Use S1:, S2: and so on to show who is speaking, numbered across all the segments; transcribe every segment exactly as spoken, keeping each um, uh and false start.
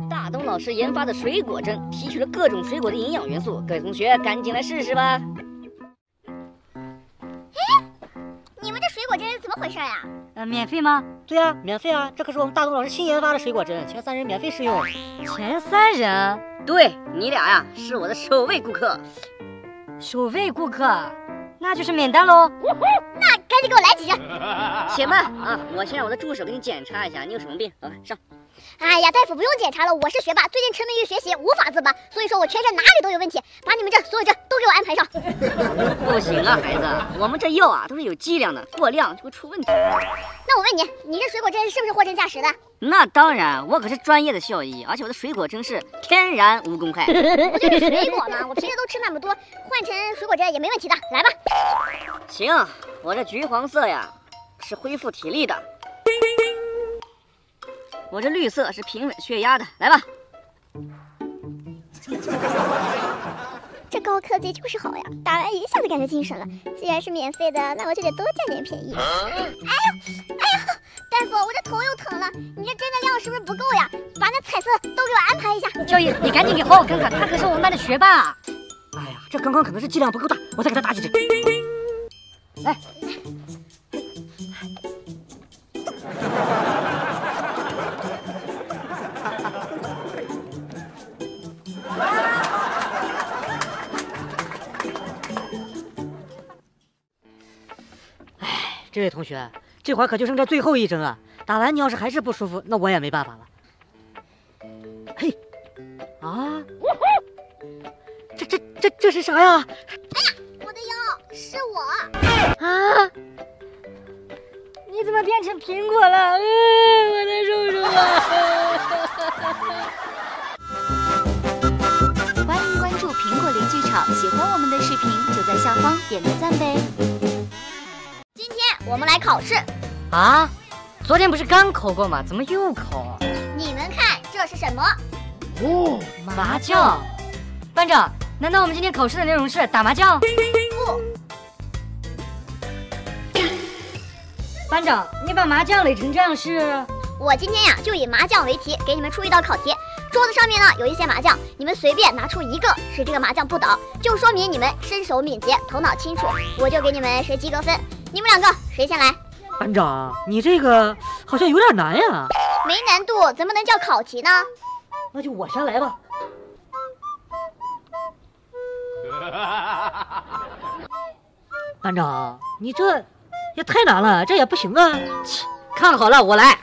S1: 大东老师研发的水果针提取了各种水果的营养元素，各位同学赶紧来试试吧。
S2: 哎，你们这水果针怎么回事呀？
S3: 呃，免费吗？
S4: 对呀、啊，免费啊！这可是我们大东老师新研发的水果针，前三人免费试用。
S3: 前三人？
S1: 对，你俩呀是我的首位顾客。
S3: 首位顾客，那就是免单喽。
S2: 那赶紧给我来几针。
S1: 且慢啊，我先让我的助手给你检查一下，你有什么病？来上。
S2: 哎呀，大夫不用检查了，我是学霸，最近沉迷于学习，无法自拔，所以说我全身哪里都有问题，把你们这所有针都给我安排上。
S1: 不行啊，孩子，我们这药啊都是有剂量的，过量就会出问题。
S2: 那我问你，你这水果针是不是货真价实的？
S1: 那当然，我可是专业的校医，而且我的水果针是天然无公害。
S2: 不就是水果吗？我平时都吃那么多，换成水果针也没问题的。来吧。
S1: 行，我这橘黄色呀是恢复体力的。我这绿色是平稳血压的，来吧。
S2: 这高科技就是好呀，打完一下子感觉精神了。既然是免费的，那我就得多占点便宜。哎呦，哎呦，大夫，我这头又疼了，你这针的量是不是不够呀？把那彩色都给我安排一下。
S3: 校医，你赶紧给好好看看，他可是我们班的学霸。
S4: 哎呀，这刚刚可能是剂量不够大，我再给他打几针。来。这位同学，这会儿可就剩这最后一针了。打完你要是还是不舒服，那我也没办法了。嘿，啊，这这这这是啥呀？
S2: 哎呀，我的腰，是我
S3: 啊！你怎么变成苹果了？嗯，我的叔叔啊！
S5: 欢迎关注苹果零剧场，喜欢我们的视频就在下方点个赞呗。
S2: 我们来考试
S3: 啊！昨天不是刚考过吗？怎么又考？
S2: 你们看这是什么？
S3: 哦，麻将。班长，难道我们今天考试的内容是打麻将？
S2: 不。
S3: 班长，你把麻将垒成这样是？
S2: 我今天呀就以麻将为题，给你们出一道考题。桌子上面呢有一些麻将，你们随便拿出一个，使这个麻将不倒，就说明你们身手敏捷，头脑清楚，我就给你们谁及格分。你们两个谁先来？
S4: 班长，你这个好像有点难呀。
S2: 没难度怎么能叫考题呢？
S4: 那就我先来吧。班长，你这也太难了，这也不行啊。
S3: 看好了，我来。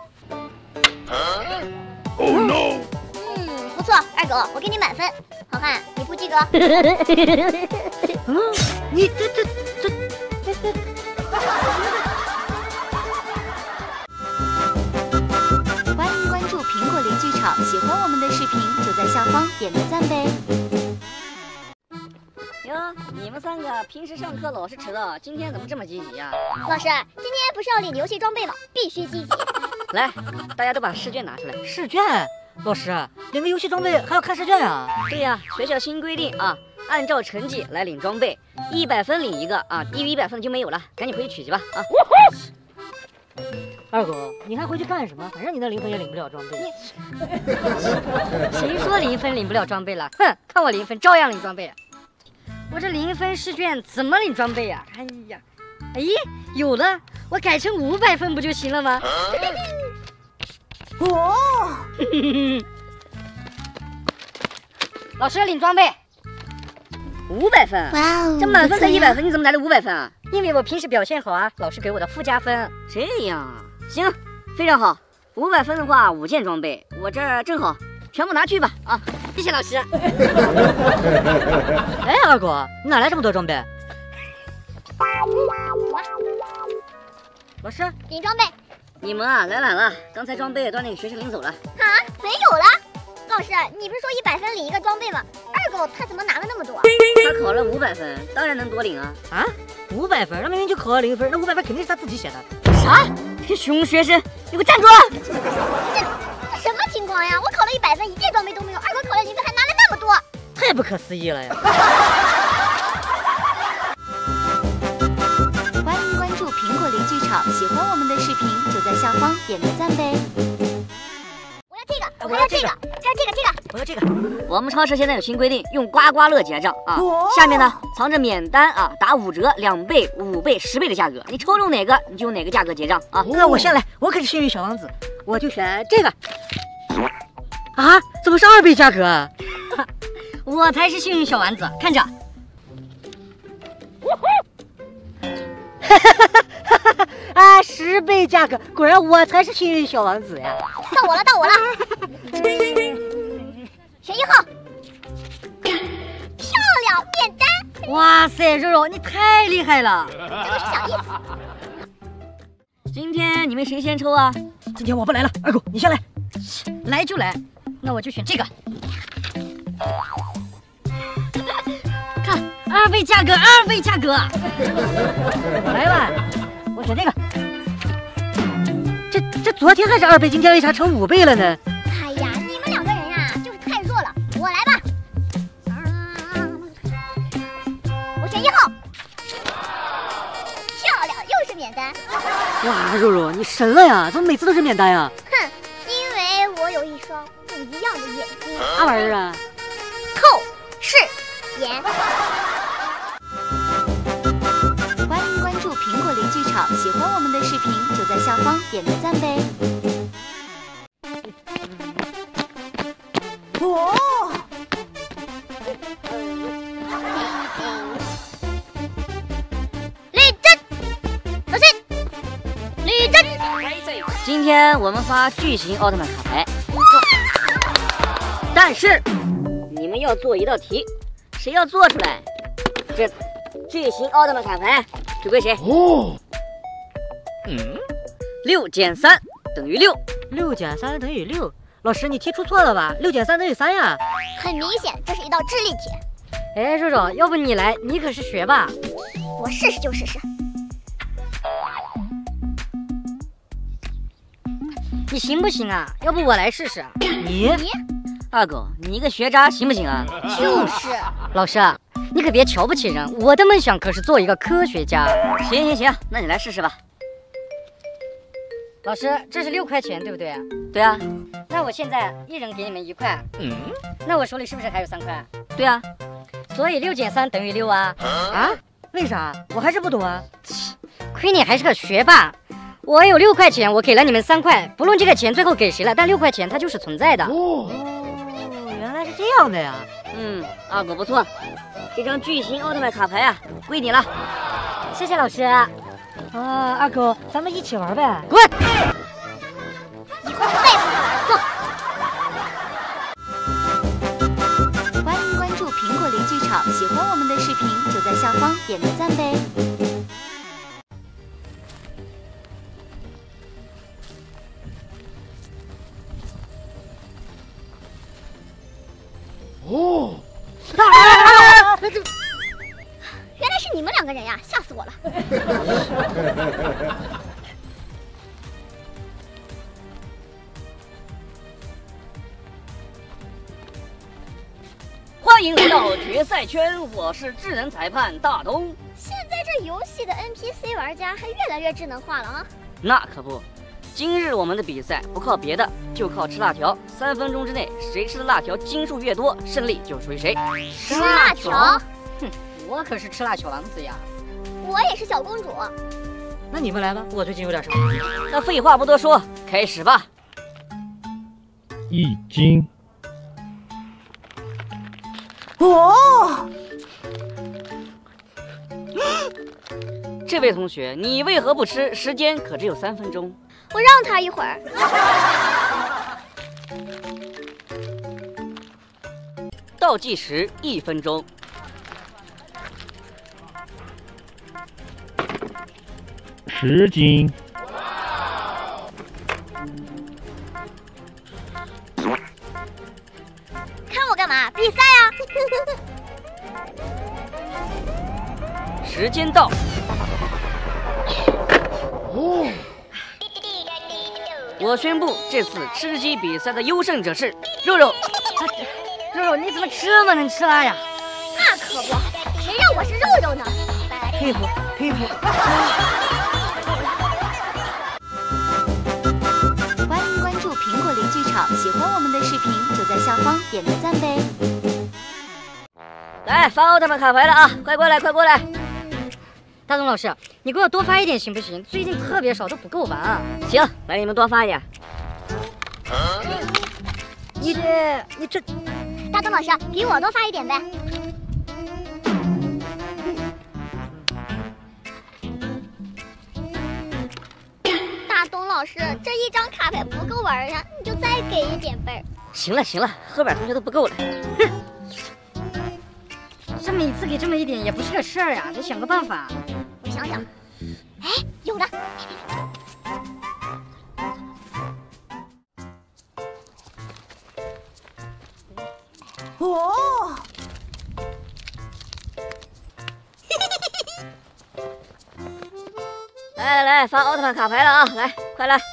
S2: Oh no！ 嗯，不错，二狗，我给你满分。好汉，你不及格。
S4: 嗯，你这这这这这。
S5: 欢迎关注苹果零剧场，喜欢我们的视频就在下方点个赞呗。
S1: 哟，你们三个平时上课老是迟到，今天怎么这么积极呀？
S2: 老师，今天不是要领游戏装备吗？必须积极。
S1: 来，大家都把试卷拿出来。
S4: 试卷？老师，领个游戏装备还要看试卷啊？
S1: 对呀，学校新规定啊，按照成绩来领装备，一百分领一个啊，低于一百分就没有了，赶紧回去取去吧啊！
S4: 二狗，你还回去干什么？反正你那零分也领不了装备。
S3: 谁说零分领不了装备了？哼，看我零分照样领装备。我这零分试卷怎么领装备呀？哎呀，哎，有了，我改成五百分不就行了吗？
S2: 哦，
S3: 老师领装备，
S1: 五百分。
S2: 哇哦，
S1: 这满分才一百分，你怎么来的五百分啊？
S3: 因为我平时表现好啊，老师给我的附加分。
S1: 这样啊，行，非常好。五百分的话，五件装备，我这儿正好，全部拿去吧啊！谢谢老师。
S4: 哎，二狗，你哪来这么多装备？
S1: 老师，
S2: 领装备。
S1: 你们啊来晚了，刚才装备都让那个学生领走了。
S2: 啊，没有了。老师，你不是说一百分领一个装备吗？二狗他怎么拿了那么多？
S1: 他考了五百分，当然能多领啊。
S4: 啊，五百分，那明明就考了零分，那五百分肯定是他自己写的。
S1: 啥？熊学生，你给我站住！
S2: 这这什么情况呀？我考了一百分，一件装备都没有，二狗考了零分还拿了那么多，
S4: 太不可思议了呀！
S5: 欢迎关注苹果零剧场，喜欢我们的视频就在下方点个赞呗。
S2: 我要这个，我要这个。 这个这个，
S4: 我要这个。
S1: 我们超市现在有新规定，用刮刮乐结账啊。下面呢藏着免单啊，打五折、两倍、五倍、十倍的价格，你抽中哪个你就用哪个价格结账啊。
S4: 那我先来，我可是幸运小王子，我就选这个。啊，怎么是二倍价格啊？
S3: 我才是幸运小丸子，看着。
S4: 啊，十倍价格，果然我才是幸运小王子呀！
S2: 到我了，到我了，选一号，漂亮，免单。
S3: 哇塞，肉肉你太厉害了！
S2: 这都是小意思。
S1: 今天你们谁先抽啊？
S4: 今天我不来了，二狗你先来。
S3: 来就来，那我就选这个。看，二倍价格，二倍价格。
S4: 来吧，我选这个。这这昨天还是二倍，今天为啥成五倍了呢？
S2: 哎呀，你们两个人呀、啊，就是太弱了。我来吧，嗯、我选一号，漂亮，又是免单。
S4: 哇，肉肉你神了呀！怎么每次都是免单呀？
S2: 哼，因为我有一双不一样的眼睛。
S4: 啥玩意儿啊？
S2: 透视眼。
S5: 欢迎关注苹果零剧场，喜欢我们的视频就在下方点个赞呗。
S2: 哦，立正，小心，立正。
S1: 今天我们发巨型奥特曼卡牌，但是你们要做一道题，谁要做出来，这巨型奥特曼卡牌就归谁。哦，嗯，六减三等于六，
S4: 六减三等于六。老师，你题出错了吧？六减三等于三呀。
S2: 很明显，这是一道智力题。
S3: 哎，肉肉，要不你来，你可是学霸。
S2: 我试试就试试。
S3: 你行不行啊？要不我来试试。
S4: 你
S2: 你
S1: 二狗，你一个学渣行不行啊？
S2: 就是。
S3: 老师，你可别瞧不起人，我的梦想可是做一个科学家。
S1: 行行行，那你来试试吧。
S3: 老师，这是六块钱，对不对？
S1: 对啊。
S3: 那我现在一人给你们一块，嗯，那我手里是不是还有三块？
S1: 对啊。
S3: 所以六减三等于六啊。
S4: 啊？为啥？我还是不懂啊。
S3: 亏你还是个学霸。我有六块钱，我给了你们三块，不论这个钱最后给谁了，但六块钱它就是存在的。
S4: 哦，原来是这样的呀。
S1: 嗯，二狗不错，这张巨型奥特曼卡牌啊，归你了。
S3: 谢谢老师。
S4: 啊，二狗，咱们一起玩呗。
S3: 滚！
S2: 以后再也不能玩，走。
S5: 欢迎关注苹果零剧场，喜欢我们的视频就在下方点个赞呗。
S2: 哦，原来是你们两个人呀，吓死我了。
S1: 欢迎来到决赛圈，我是智能裁判大东。
S2: 现在这游戏的 N P C 玩家还越来越智能化了啊！
S1: 那可不，今日我们的比赛不靠别的，就靠吃辣条。三分钟之内，谁吃的辣条斤数越多，胜利就属于谁。
S2: 吃辣条？
S3: 哼，我可是吃辣小王子呀！
S2: 我也是小公主。
S4: 那你们来吧，我最近有点啥。
S1: 那废话不多说，开始吧。
S6: 一斤。
S2: 哦，
S1: 这位同学，你为何不吃？时间可只有三分钟。
S2: 我让他一会儿。
S1: 倒计时一分钟。
S6: 十斤。
S2: 看我干嘛？比赛啊！
S1: 时间到。
S6: 哦。
S1: 我宣布，这次吃鸡比赛的优胜者是肉肉。
S3: 肉肉，你怎么这么能吃辣呀？
S2: 那可不，谁让我是肉肉呢？
S4: 佩服佩服。
S5: 欢迎关注苹果零剧场，喜欢我们的视频就在下方点个赞呗。
S1: 来发奥特曼卡牌了啊！快过来，快过来！
S3: 大东老师，你给我多发一点行不行？最近特别少，都不够玩。
S1: 行，来你们多发一点。
S3: 你这你这，
S2: 大东老师，给我多发一点呗。大东老师，这一张卡牌不够玩呀，你就再给一点呗。
S1: 行了行了，后边同学都不够了。哼，
S3: 这每次给这么一点也不是个事儿呀，得想个办法。
S2: 我想想，哎，有了。哦，
S1: 来来来，发奥特曼卡牌了啊！来，快来！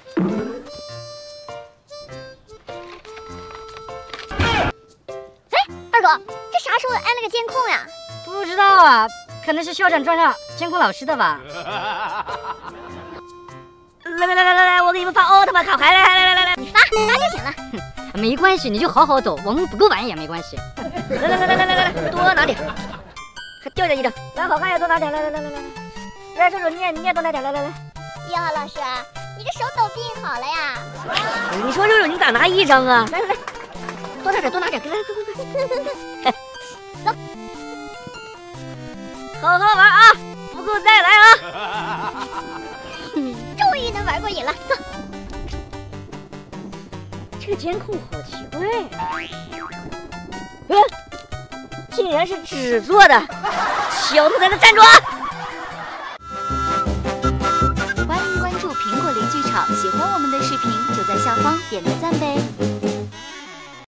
S2: 哎，二狗，这啥时候安了个监控呀？
S3: 不知道啊，可能是校长装上监控老师的吧。
S1: 来来来来来来，我给你们发奥特曼卡牌，来来来来来，
S2: 你发发就行了。
S3: 没关系，你就好好抖，我们不够玩也没关系。
S1: 来来来来来来来，多拿点，还掉下一张，来好看也多拿点，来来来来来，来手手你也你也多拿点，来来来。
S2: 一号老师，你这手抖病好了呀？
S1: 你说六六你咋拿一张啊？来来来，多拿点多拿点，来来快快快，走，好好玩啊，不够再来啊！
S2: 终于能玩过瘾了，走。
S1: 这个监控好奇怪呀、嗯，竟然是纸做的！小兔在这站住啊！
S5: 欢迎关注苹果零剧场，喜欢我们的视频就在下方点个赞呗。